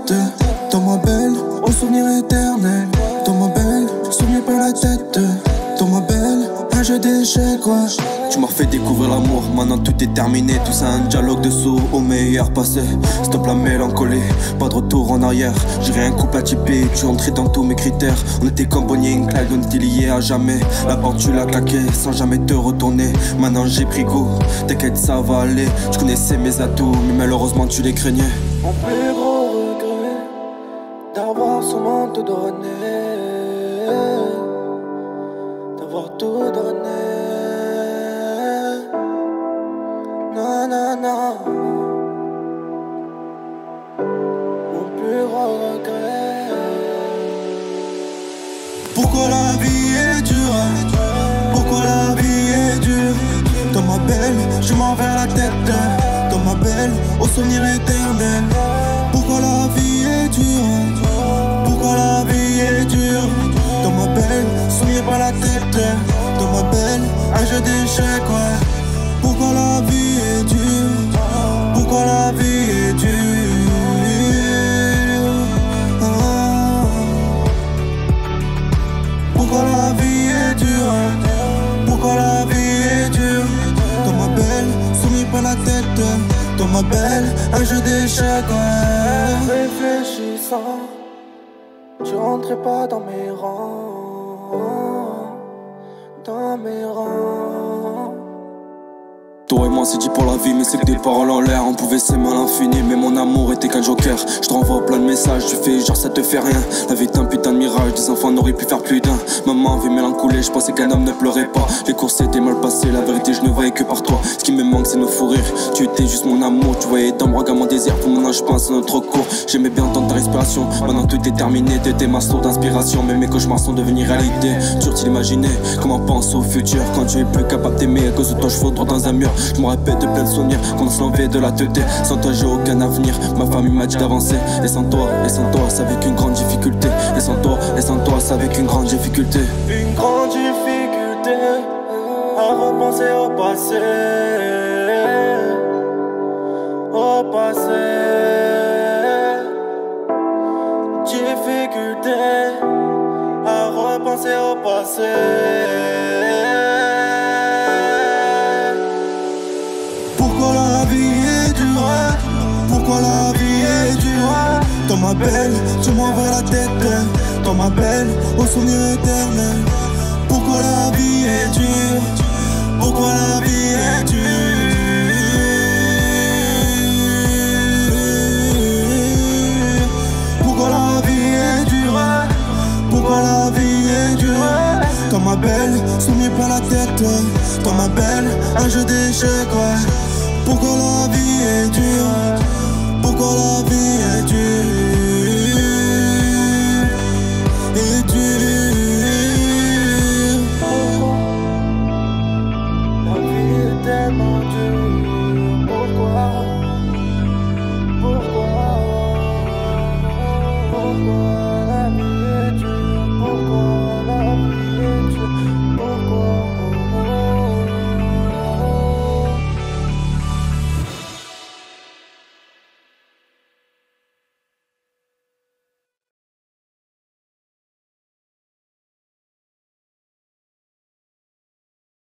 tête. Dans ma belle, au souvenir éternel. Dans ma belle, souviens pas la tête. Dans ma belle, un jeu d'échecs, ouais. Tu m'as fait découvrir l'amour, maintenant tout est terminé. Tout ça un dialogue de sourds au meilleur passé. Stop la mélancolie, pas de retour en arrière. J'irai un couple atypique, tu entrais dans tous mes critères. On était comme Bonnie and Clyde, on était liés à jamais. La porte tu l'as claqué, sans jamais te retourner. Maintenant j'ai pris goût, t'inquiète ça va aller. Tu connaissais mes atouts, mais malheureusement tu les craignais. Mon plus gros regret, d'avoir seulement tout donné, d'avoir tout donné. Non, non, non. Mon plus gros regret. Pourquoi la vie est dure? Pourquoi la vie est dure? Dans ma belle, je m'en vais la tête. Dans ma belle, au souvenir éternel. Pourquoi la vie est dure? Pourquoi la vie est dure? Dans ma belle, souviens pas la tête. Dans ma belle, un jeu d'échecs, ouais. Pourquoi la vie est dure? Pourquoi la vie est dure? Pourquoi la vie est dure? Pourquoi la vie est dure? Dans ma belle, soumis pas la tête. Dans ma belle, un jeu d'échecs, ouais. Réfléchissant, tu rentrais pas dans mes rangs. Dans mes rangs. Toi et moi c'est dit pour la vie mais c'est que des paroles en l'air. On pouvait s'aimer à l'infini mais mon amour était qu'un joker. Je te renvoie plein de messages, tu fais genre ça te fait rien. La vie est un putain de mirage, des enfants n'auraient pu faire plus d'un. Maman avait mélancolé, je pensais qu'un homme ne pleurait pas. Les courses étaient mal passées, la vérité je ne voyais que par toi. Ce qui me manque c'est nos fous rires, tu étais juste mon amour. Tu voyais dans mon regard mon désir, pour mon âge je pense à notre cours. J'aimais bien entendre ta respiration, maintenant tout est terminé. T'étais ma source d'inspiration, mais mes cauchemars sont devenus réalité. Dur-t-il imaginer comment pense au futur quand tu es plus capable d'aimer à cause de toi je fous droit dans un mur. Je me rappelle de plein de souvenirs quand on se l'enlevait de la tête. Sans toi j'ai aucun avenir, ma famille m'a dit d'avancer. Et sans toi c'est avec une grande difficulté. Et sans toi c'est avec une grande difficulté. Une grande difficulté à repenser au passé. Au passé. Difficulté à repenser au passé. Pourquoi la vie est dure? Pourquoi la vie est dure? Dans ma belle, tu m'envoies la tête. Dans ma belle, au souvenir éternel. Pourquoi la vie est dure? Pourquoi la vie est dure? Pourquoi la vie est dure? Pourquoi la vie est dure? Dans ma belle, souviens pas la tête. Dans ma belle, un jeu d'échecs, ouais. Pourquoi la vie est dure?